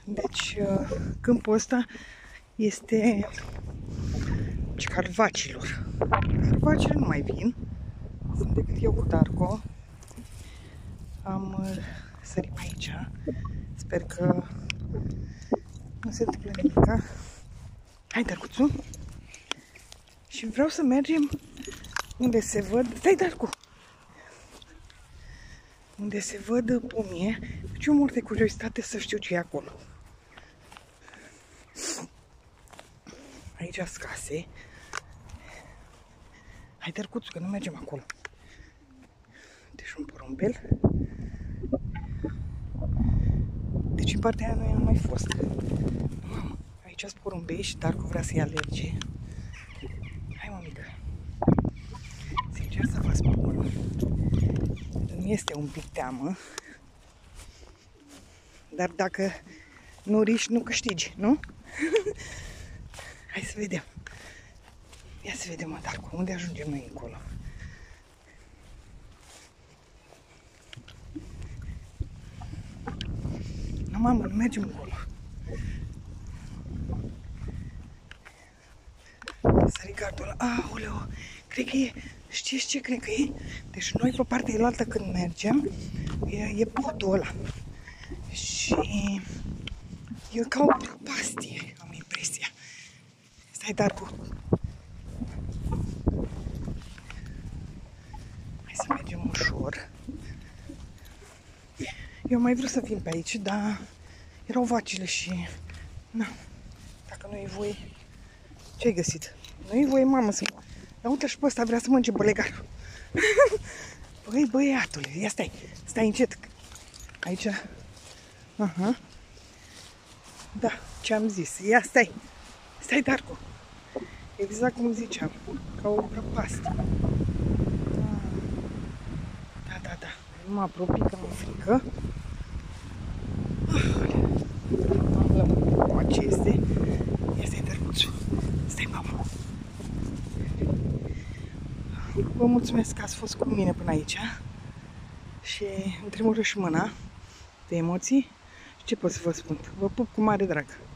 Deci, câmpul ăsta este carvacilor. Carvacile nu mai vin. Sunt decât eu cu Darko. Am sărit pe aici. Sper că nu se întâmplă nimica. Hai, Darcuțu! Și vreau să mergem unde se văd... Stai, Darcu! Unde se văd pomie. Deci eu mor de curiozitate să știu ce e acolo. Aici sunt case. Hai, Darcuțu, că nu mergem acolo. Deci un porumbel. Deci în partea aia noi am mai fost. Mamă, aici sunt porumbei și Darcu vrea să-i alerge. Hai, mămică. Sincer să vă spun, îmi este un pic teamă. Dar dacă nu riști, nu câștigi, nu? Hai să vedem. Ia să vedem, mă, Darcu, unde ajungem noi încolo? Nu, mamă, nu mergem încolo. Sări gardul ăla. Aoleu, cred că e... Știți ce cred că e? Deci noi pe partea elaltă când mergem, e podul ăla. Și e ca o prăpastie, am impresia. Stai, Darcu. Hai să mergem ușor. Eu mai vreau să vin pe aici, dar erau vacile și... Na, dacă nu-i voie... Ce-ai găsit? Nu-i voie, mamă, să... Dar uite și pe ăsta, vrea să mănânce bălegarul. Băi, băiatule, ia stai. Stai încet. Aici... Aha. Da, ce-am zis. Ia stai. Stai, Darcu. Exact cum ziceam. Ca o prăpastie. Da, da, da. Nu mă apropii că mă frică. Am lămurit ce este. Ia stai, Darcuțu. Stai, mamă. Vă mulțumesc că ați fost cu mine până aici. Și îmi tremură și mâna de emoții. Și ce pot să vă spun? Vă pup cu mare drag.